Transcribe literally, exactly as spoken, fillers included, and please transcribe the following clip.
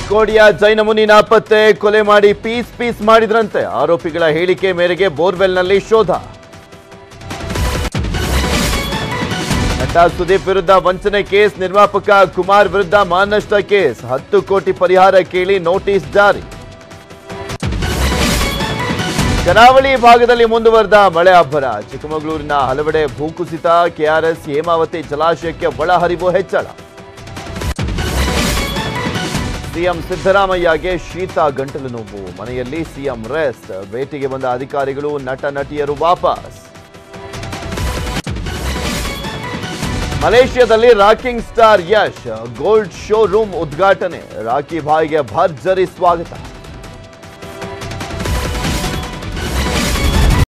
ಚಿಕ್ಕೋಡಿಯ ಜೈನ ಮುನಿ ನಾಪತ್ತೆ, ಕೊಲೆ ಮಾಡಿ ಪೀಸ್ ಪೀಸ್ ಮಾಡಿದ್ರಂತೆ. ಆರೋಪಿಗಳ ಹೇಳಿಕೆ ಮೇರೆಗೆ ಬೋರ್ವೆಲ್ನಲ್ಲಿ ಶೋಧ. ನಟ ಸುದೀಪ್ ವಿರುದ್ಧ ವಂಚನೆ ಕೇಸ್, ನಿರ್ಮಾಪಕ ಕುಮಾರ್ ವಿರುದ್ಧ ಮಾನನಷ್ಟ ಕೇಸ್. ಹತ್ತು ಕೋಟಿ ಪರಿಹಾರ ಕೇಳಿ ನೋಟಿಸ್ ಜಾರಿ. ಕರಾವಳಿ ಭಾಗದಲ್ಲಿ ಮುಂದುವರೆದ ಮಳೆ ಅಬ್ಬರ. ಚಿಕ್ಕಮಗಳೂರಿನ ಹಲವೆಡೆ ಭೂಕುಸಿತ. ಕೆಆರ್ಎಸ್ ಹೇಮಾವತಿ ಜಲಾಶಯಕ್ಕೆ ಒಳಹರಿವು ಹೆಚ್ಚಳ. ಸಿಎಂ ಸಿದ್ದರಾಮಯ್ಯಗೆ ಶೀತ ಗಂಟಲು ನೋವು, ಮನೆಯಲ್ಲಿ ಸಿಎಂ ರೆಸ್ಟ್. ಭೇಟಿಗೆ ಬಂದ ಅಧಿಕಾರಿಗಳು, ನಟ ನಟಿಯರು ವಾಪಸ್. ಮಲೇಷ್ಯಾದಲ್ಲಿ rocking star Yash gold show room ಉದ್ಘಾಟನೆ. ರಾಕಿ ಭಾಯ್ಗೆ ಭರ್ಜರಿ ಸ್ವಾಗತ.